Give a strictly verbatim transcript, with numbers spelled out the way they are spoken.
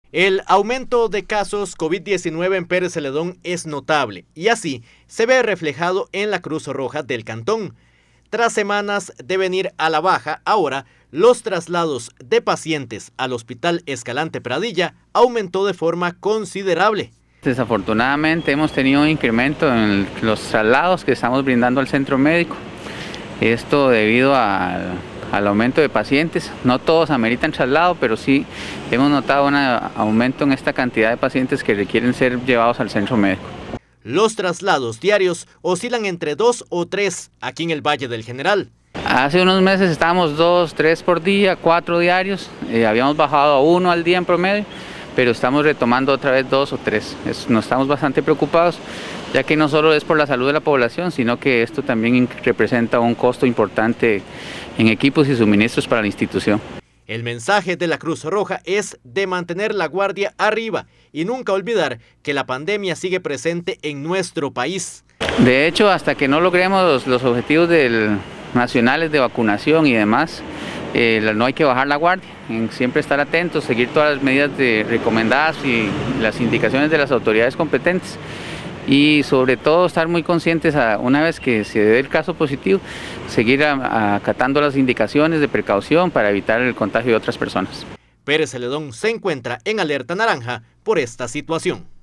El aumento de casos COVID diecinueve en Pérez Celedón es notable y así se ve reflejado en la Cruz Roja del cantón. Tras semanas de venir a la baja, ahora los traslados de pacientes al Hospital Escalante Pradilla aumentó de forma considerable. Desafortunadamente hemos tenido un incremento en los traslados que estamos brindando al centro médico. Esto debido al, al aumento de pacientes. No todos ameritan traslado, pero sí hemos notado un aumento en esta cantidad de pacientes que requieren ser llevados al centro médico. Los traslados diarios oscilan entre dos o tres aquí en el Valle del General. Hace unos meses estábamos dos, tres por día, cuatro diarios. Eh, habíamos bajado a uno al día en promedio, pero estamos retomando otra vez dos o tres. Es, nos estamos bastante preocupados, ya que no solo es por la salud de la población, sino que esto también representa un costo importante en equipos y suministros para la institución. El mensaje de la Cruz Roja es de mantener la guardia arriba y nunca olvidar que la pandemia sigue presente en nuestro país. De hecho, hasta que no logremos los, los objetivos del, nacionales de vacunación y demás, eh, no hay que bajar la guardia, en siempre estar atentos, seguir todas las medidas de, recomendadas y las indicaciones de las autoridades competentes. Y sobre todo estar muy conscientes, a, una vez que se dé el caso positivo, seguir acatando las indicaciones de precaución para evitar el contagio de otras personas. Pérez Celedón se encuentra en alerta naranja por esta situación.